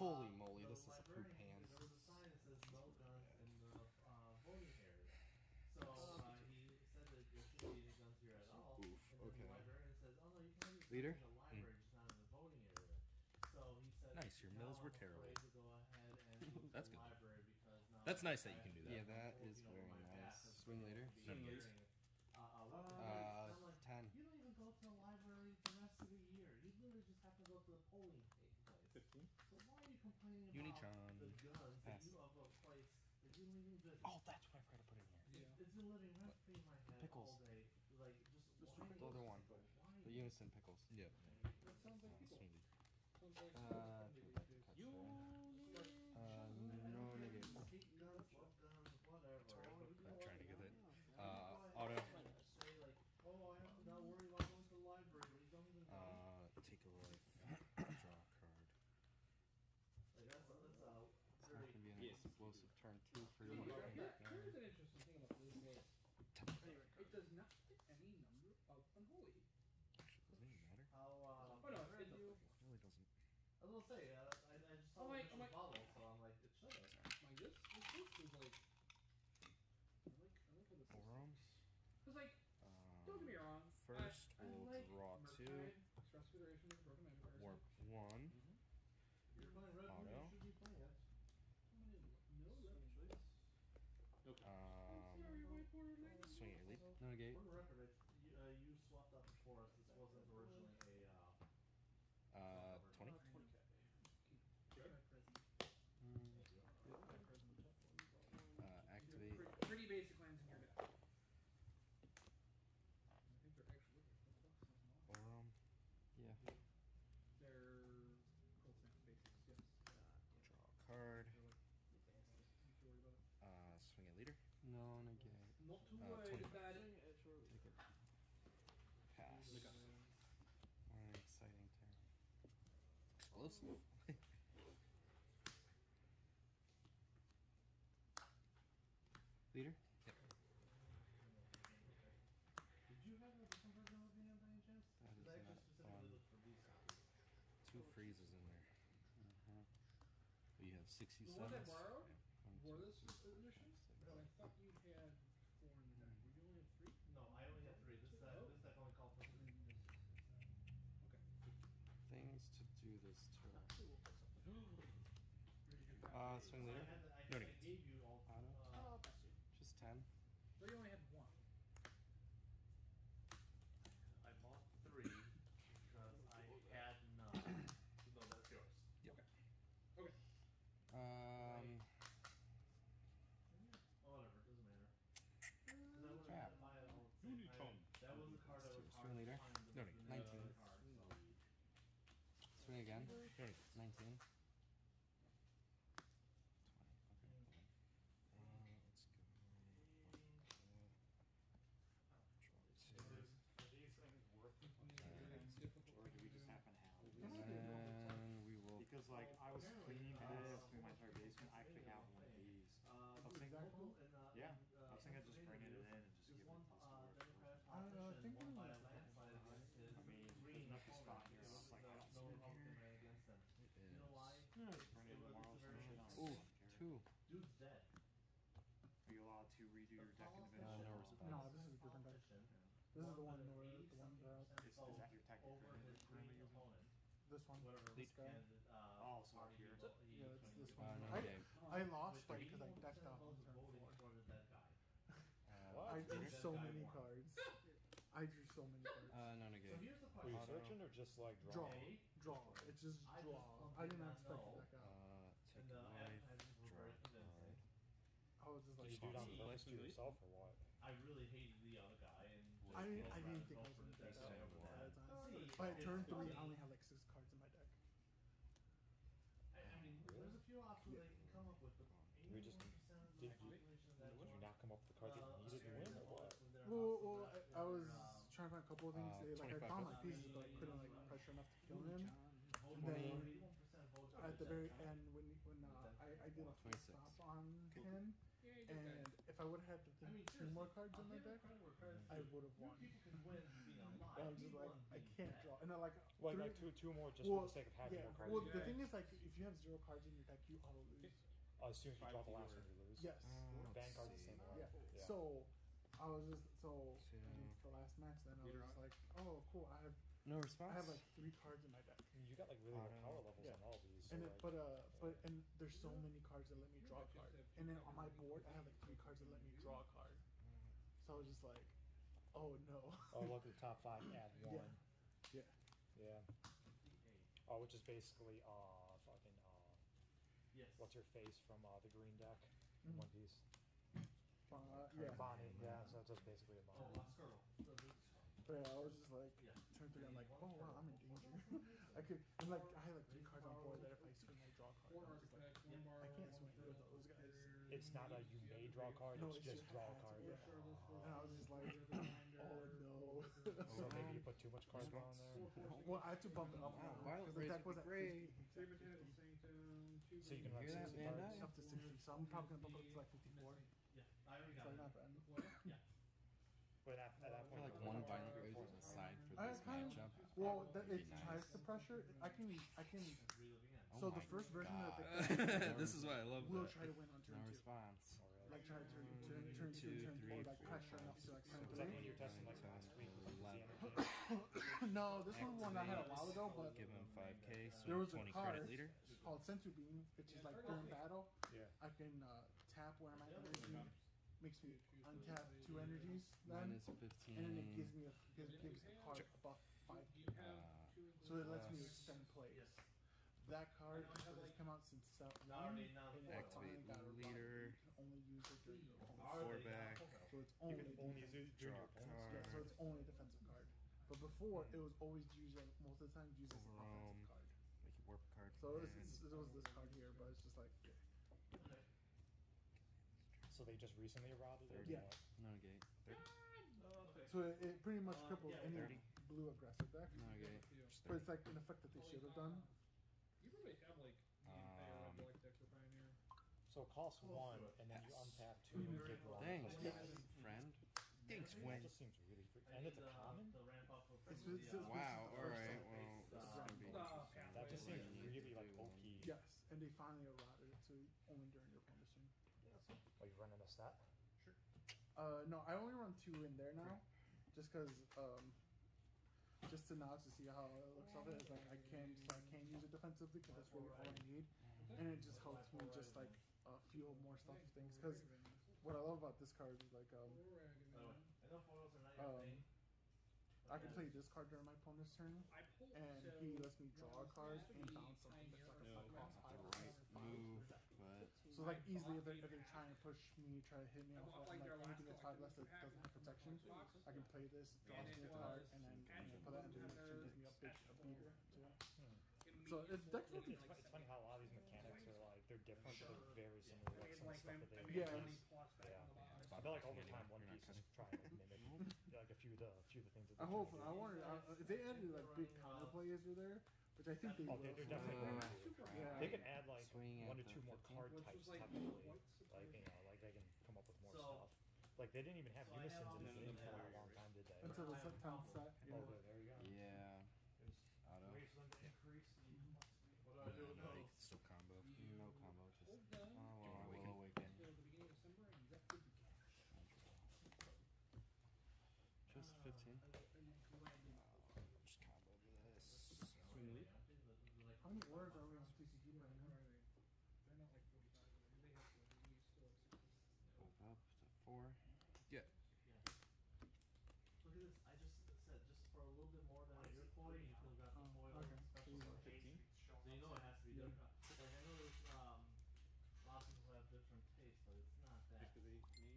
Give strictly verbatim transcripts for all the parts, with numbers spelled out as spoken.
Holy moly, this is a poop hand. There was a sign that says no guns in the uh, voting area. So uh, he said that there shouldn't be any guns here at all. Oof, and okay. the librarian says, oh no, you can have Leader? in the library, just not in the voting area. So he said, nice, your mills were I'm terrible. To go ahead and That's the good. Library because now That's nice that you can do that. Yeah, that is very nice. Swing later. Swing later. Uh, uh, like, ten. You don't even go to the library the rest of the year. You literally just have to go to the polling place. Fifteen. So why are you complaining about Unicron. the guns Pass. that you of a place that you don't even visit? Oh, that's what I forgot to put in here. Yeah. It's been living rent free in my head Pickles. all day. Like just why The other one. why The unison pickles. Yeah. That sounds like people. Sounds like Uh, you. uh, no negatives. hate guns, love guns, whatever. I'm trying to get it. Uh, auto. Say like, oh, I have to not worry about going to the library, but you don't even know. Uh, take a life. Draw a card. Like that's a, that's a It's very. not gonna be an Yes. explosive turn two for you. Here's an interesting thing about this game. Anyway, it does not fit any number of unholy. Doesn't even matter. How uh? Oh no, I it you. It really doesn't. I was gonna say, uh, I, I just saw Oh, the wait, picture oh, wait. of bubble, so I'm like, it should have. Like this, this list is like. I like, I like how this Four is. arms. It's like, Um, don't get me wrong. First, I, I we'll like draw two. Murktide, Stress Federation is a broken magic person. Warp one. You're playing red Auto. blue, you should be playing it. No left choice. Okay. Um, Sorry, whiteboard lady. swing your lead. No negate. For the record, I, you, uh, you swapped out before us. This wasn't originally a. Uh, Uh, twenty. twenty K. Sure. Mm, uh, activate. Pretty, pretty basic lands in your deck. I think they're actually looking for the bucks as well. Forum. Yeah. They're cold snap basics, yes. Uh, Draw a card. they're like, you should worry about it. Uh, swing a leader. No negate. Not too Uh, worried twenty-five. about it. Take it. Pass. What an exciting turn. Explosive. Leader? Yep. did you have a different version of the hand by any chance? That is Because I actually not specifically fun. looked for these sounds. Two freezes in there. Uh-huh. You have The sixty-seven. one that borrowed One, wore two, this edition, but I thought you had four in the deck. Did you only have three? No, I only have three. This deck, Oh. this deck only called for three. Okay. things to do this turn. We'll put something. Uh, swing So I, leader. had the, I, No I negates. gave you all. Auto. Uh, I'll pass you. Just ten. So you only had one. I bought three because I had none. So no, that's yours. Yep. Okay. Okay. Um, Oh, whatever, it doesn't matter. 'Cause I would've Crap. had to buy it all at the same Unicron. time. That was the card that was Swing hard leader. to find. No, between the nineteen. other cards, so. swing again. No negates. nineteen. twenty. Okay. hold on. Uh, let's go. Draw two. Are these things worth Or or do we just happen to have And we will. Because like I was cleaning this through my entire basement, I pick out one of these. Uh, I was thinking, and, uh, yeah, and, uh, I was thinking of just bringing it in and just There's giving one, it to the uh, store. Democratic I don't know, I think politician won we by a were- landslide against his I mean, there's green an empty opponent. spot here, There it's was like, no- I'll no sit Republican here. ran against him. It You know is- why? Yeah, just bring it It was- tomorrow, it's some very shit on short. Ooh, it. two. Dude's dead. Are you allowed to redo your deck The individually? Uh, no politician- response. No, this is a different deck. politician This is the won one by where eighty the one something that- percent Is- is vote that your technical over grade his that you're green using? opponent. This one. Whatever This which guy. candidate, uh, Oh, so party up here. he vote- he- Yeah, it's this Uh, one. no I, game. I lost With like because I eighty-one decked percent off of on votes turn voting four. for the dead guy. Uh, What? I drew That so guy many won. cards. I drew so many cards. Uh, no So negate. here's the Were question. you Auto. switching or just like Draw, drawing? draw. It's just I just draw. I did didn't not expect know. to deck out. Uh, take And a the life. advertisements were Draw very a convincing. card. I was just Did like, you do it on Response. purpose to Delete? yourself or what? I really hated the other guy, and just I didn't, drove I around didn't and think I voted was for gonna the deck dead out guy over at that. the time. See, By turn it's three, I funny. only had like six cards in my deck. I, I mean, there's a few options they can come up with, but We just- eighty-one percent of the did you- population that Did you won, not come up with the cards that uh, you needed to win or what? when their Well, house well, was I, left I for, was uh, trying to find a couple of things. Uh, they, like I twenty-five found my bucks. pieces, but I couldn't like pressure enough to kill him. voted Then, eighty-one percent voted for At the dead very guy. end, when when uh, I, I did a full twenty-six. stop on him, Yeah, you did okay. And if I would have had to I mean, think two more cards I'll in my give it deck, credit where credit's I due. would have You won. people can win being alive. But I'm You just like, won I being can't dead. draw. And then like, Like, three, like two, two more just well, for the sake of having yeah. more cards. Well, in the your thing deck. is like, if you have zero cards in your deck, you auto lose. Oh, as soon as you Five draw the last fewer. one, you lose. Yes. Uh, Vanguard's the let's same see. way. Yeah. Yeah. So I was just so Two. against the last match. Then I was Leader just on. like, oh, cool. I have No I response. have like three cards in my deck. I mean, you got like really low Auto. power levels Yeah. on all these. So And it, like, but uh, but and there's so many cards that let me draw a card. And then on my board, I have like three cards that let me draw a card. So I was just like, oh no. oh, look at the top five. Add Yeah. one. Yeah. Yeah. Oh, which is basically uh fucking uh Yes. what's her face from uh the green deck in Mhm. One Piece. Uh, yeah. Bonnie. Yeah. So it's just basically a Oh, Bonnie. last girl. The big girl. But yeah, I was just like, Yeah. turn three. I'm like, oh wow, I'm in danger. I could, and like, I had like three cards on board that if I swing, I draw a card. Four I was just like, architects, one bar, I can't one swing with field, those guys. It's not a you may draw a card. No, it's it's just just draw a have to, card. yeah. And I was just like, oh no. So maybe you put too much cards on there. Well, I have to bump it up Wow, now Violet because the Rays deck would was be at great. fifty. So you can run Hear that, sixty Van cards. Dyke? Up to sixty, so I'm probably gonna bump it up to like fifty-four. Yeah, I already So got not it. bad. Yeah. But at, at that I point, feel like you one put Violent cards Rays on on the it. side for I this kind of, matchup. well, that would it be tries nice. the pressure. I can, I can. Reliving it. Oh So the my first version of the God. deck This is why I love will that. try to win on No turn two. response. Oh, really? Like try to turn, turn, turn two, Two, turn three, four, like four, pressure five, enough to like six, turn Was that three. when you were testing like Nine, last ten, week? Was the eleven. energy? No, this was one I had a while ago, but Give him five K, there swing was a twenty card credit leader. called Sensu Beam, which is like during battle, Yeah. I can uh, tap where I'm at energy, makes me untap two energies then, Minus fifteen. and then it gives me a gives, gives a card above five. Uh, So it lets me plus- extend plays. Yes. That card has come out since South Now one, already now and four. it finally Activate got a leader. You can only use it during your opponent's Already Four now back. four. So it's You only can only defense. use it during your Draw opponent's card. Yeah, so it's only a defensive card. But before it was always used like, most of the time used as an Overwhelm. offensive card. Make it warp card. So it was, and- it's, it was this card here, but it's just like Okay. So they just recently eroded it? Yeah. No gate. Okay. so it, it pretty much Uh, cripples yeah, any thirty. blue aggressive deck. No gate. Just But thirty. it's like an effect that they should have done. You probably have like the entire Um, red black deck for Pioneer. So it costs one, and then you untap two and give one. Thanks, Yeah. friend. Thanks, That Wayne. just seems really free. I And it's need a the- common? the ramp up of It's- the, it's- uh, it's- Wow, the first alright, time. well, this is gonna be Uh, interesting. That just seems What do really you like do? O P. Yes, and they finally eroded it to only during your opponent's turn. Are you running a set? Uh, no, I only run two in there now, just because um, just to now to see how it looks of it. It's like I can so I can use it defensively because that's really all I need, and it just helps me just like uh, feel more stuff things. Because what I love about this card is like um, Oh, I know photos are not Um, your thing. I can play this card during my opponent's turn, I pulled, and so he lets me draw a card this would and be bounce something that's like a Pioneer five cost five or Right five. move, but So like easily if they're, if they're trying to push me, try to hit me I off bought, of like, like their anything that's last five collection less that doesn't have protection, boxes. I can play this, draw And me it a card, was and then you know, actually put that into the another gives me a big a beater too. So Immediate it's definitely- fourteen, It's, like, fu- it's funny how a lot of these mechanics are like, they're different, but they're very similar to I like mean, some of like, the stuff I that mean, they Yeah. twenty plus back Yeah. on the bottom. I feel like over Anyway, time One you're not Piece is cutting. trying to mimic like a few of the a few of the things that I they're hope trying to I do. wanted uh, if they added like big counter players are there, which I think they Oh, will. they, they're for definitely sure. going Uh, to. Yeah. They could add like Swing one at to the two more fifteen. card Which types was, like, technically. quite Like you surprising. know, like they can come up with more So- stuff. Like they didn't even have So I have unisons all in the these game in for there. a long time, did they? Until the I have a tenth problem. set, Oh, yeah. good, there you go. yeah. There's Auto. ways for them to increase the What do I do with No, those? still combo. No combo, just Hold down oh, well, I awaken. will awaken. Till the beginning of December, and that could be cash. Just fifteen. And then collab in. Uh, just combo this. Swing lead. How many orders are we on P C G right Where now? are they? They're not like forty-five, they have to, they still have sixty. Move up to four. Yeah. Look at this. I just said just for a little bit more than what you're quoting, you could have got the Oh, foil okay. special So you for want fifteen. fifteen? So you know it has to be Yeah. different. Like I know there's um, a lot of people have different tastes, but it's not that. Activate me.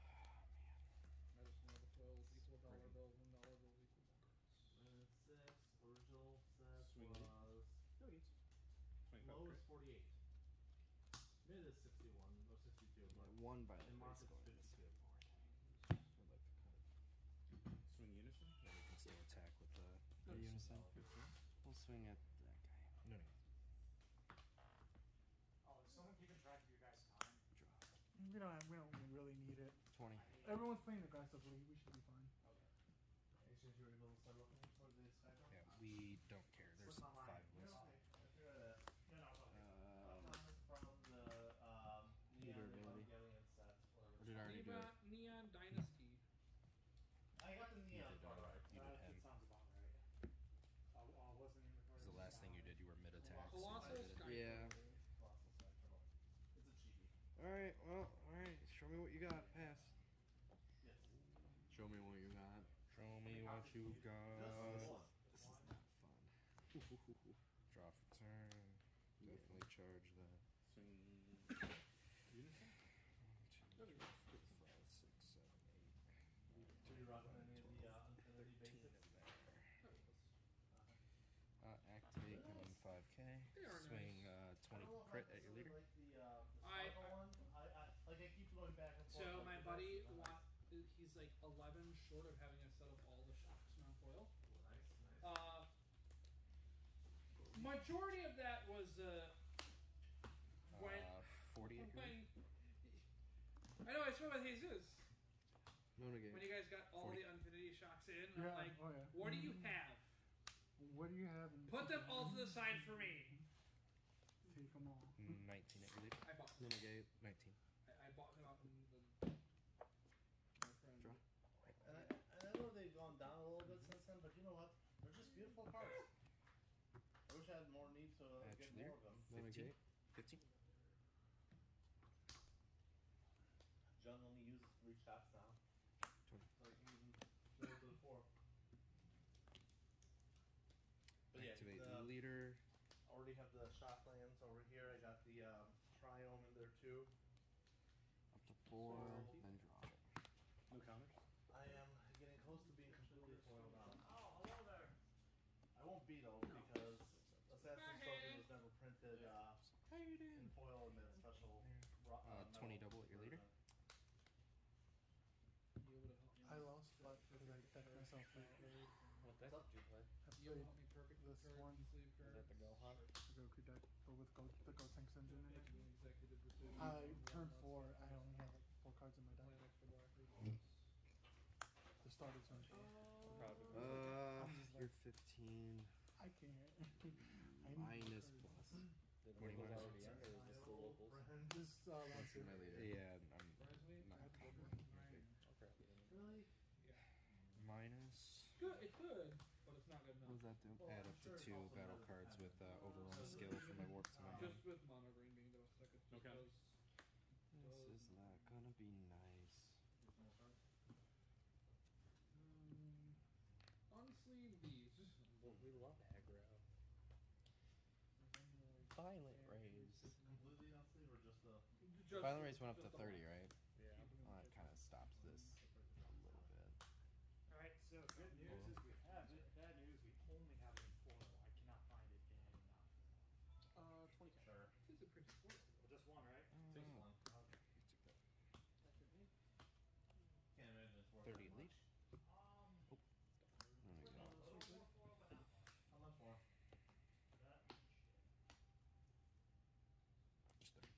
I just know the twelve equal dollar bills, one dollar bills equal buckets. And six original set Swing was lead. twenty-five low is crit. forty-eight. Mid is sixty-one or sixty-two, but One by and the market's going to the fifty-two. sideboard. I'd like to cut. Swing unison. Yeah, we can still attack with the, the Nice. unison. fifteen. We'll swing at that guy. No, no. Oh, is someone keeping track of your guys' time? Draw. No. We don't have, we don't really need it. twenty. Everyone's playing aggressively. We should be fine. As soon as you're able to start looking for the sky drone. Yeah, we don't care. There's five of us. Um, From the um, Leader Neon ability. Evangelion set. or did I already do it? Neon Dynasty. I got the You Neon did, part uh, right. you Uh, did him. that sounds about right. Uh, uh, wasn't even Because recorded. the last thing you did, you were mid attack. So Colossal you did it. Sky Yeah. Colossal Sky Turtle. It's a chibi. Alright, well, alright. Show me what you got. Pass. Yes. Show me what you got. Show me what you Just got. this one. This is not fun. Draw for turn. Definitely charge that. Swing. One, two, three, four, five, six, seven, eight. So you're rocking any of the uh, Infinity basics? Uh, activate, give him five K. They are Swing nice. uh, I twenty don't know if crit I at your leader. Like the, uh, the I- Sparkle I- one. I, I, like I keep going back and forth. So like my the buddy, best, wa- he's like eleven short of having a set of all the shocks non-foil. Nice, nice. Uh, majority of that was uh, when Uh, forty at your when leader. I know I spoke with Jesus No when negate. you guys got all forty. the Infinity shocks in. Yeah. I'm like, Oh yeah. what do you have? What do you have? In Put them all to the side for me. Take them all. nineteen at your leader. I bought. No negate. nineteen. I, I bought them off of the, my friend. Draw. And I, and I know they've gone down a little bit since then, but you know what? They're just beautiful cards. I wish I had more need to uh, get Actually, more of them. No negate. fifteen. John only uses three shots now. twenty. So he can even go to the four. But yeah, Activate the, leader. already have the shock lands over here. I got the um, Triome in there too. Up to four. So- Then draw. No counters? I am getting close to being completely foiled out. Oh, hello there. I won't beat though because Assassin's Trophy was never printed uh, How you doing? in foil in that special ro- Uh, uh, twenty metal double at your leader. version. You able to help me? I lost, but because I decked myself with What deck did you play? I You'll played help me perfect this cards one. and sleeve Was cards. that the Gohan? the Goku deck, but with Go, the Gotenks engine in it. Making an executive decision. I turn four. I only had like four cards in my deck. Play an extra black The start is turn four. I'm proud of you. Uh, I'm just you're like- fifteen. I can't. I need Minus cards. plus. Did What do you locals want? already end, or is this the locals? Friend. This uh, round What's two. in my leader? Yeah, I'm Surprise me? not I'd covered. go with Okay. mine. Oh crap, you didn't. Really? Minus. It's good. It's good, but it's not good What enough. does that do? Well, Add I'm up to sure it's two also battle better cards than with uh, that. overrun So skill this from is my warp to my um, hand. Just with mono green being the best deck, it just Okay. does. This is not gonna be nice. Um, unsleeve these. Well, we love aggro. Violent rays. Completely on sleeve or just the. Just, Violent rays went up to just the thirty, one. right? Yeah. Well, that kind of stops this a little bit. Alright, so good news is we have it. Bad news, we only have it in foil. I cannot find it in non-foil. Uh, twenty k. Sure. This is a pretty cool. Well, just one, right? Six Oh, one. okay. You took that. That could be. Can't imagine it's worth thirty that lead. much. Um, There we go. a little more foil, but not much. How much more? That much. Just thirty.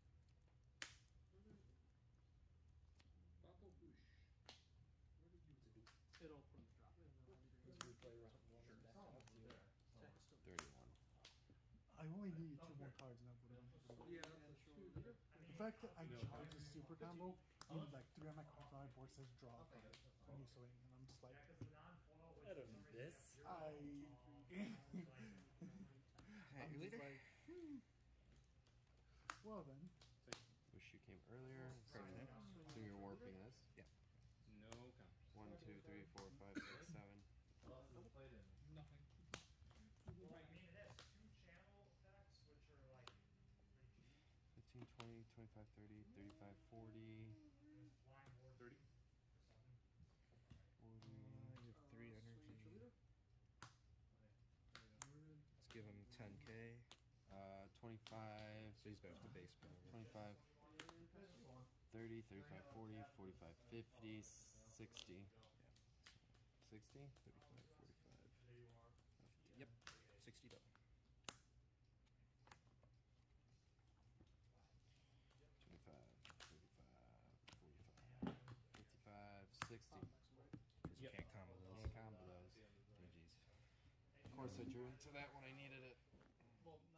Bubble boosh. What did you do? It'll put the drop. Let's replay round one and back Some up. over there. somewhere. thirty-one. I only need two more cards and that would have. Yeah, that's a two liter. The fact that I charge a super combo, even like three on my cards on my board says draw a card when you swing, and I'm just like, Yeah, 'cause the non-foil, which I don't for some need reason this. has zero, I. um, At I'm your just leader. like, hmm. Well then, Wish you came earlier. Correct it. So you're warping this? Yeah. No counters. One, two, three, four, five, six, seven. What else is it played in? Nothing. Well, I mean, it has two channel effects, which are like pretty cheap. fifteen, twenty, twenty-five, thirty, thirty-five, forty. There's flying board thirty. or something. forty. You have three Uh, energy. swing at your leader. Let's give him ten K. Uh, twenty-five. So he's back to base power. twenty-five, thirty, thirty-five, forty, forty-five, fifty, sixty. Yeah. sixty, thirty-five, forty-five. There you are. fifty. Yep. sixty double. twenty-five, thirty-five, You can't combo those. Can't combo those. G G's. Of course I drew into that when I needed it.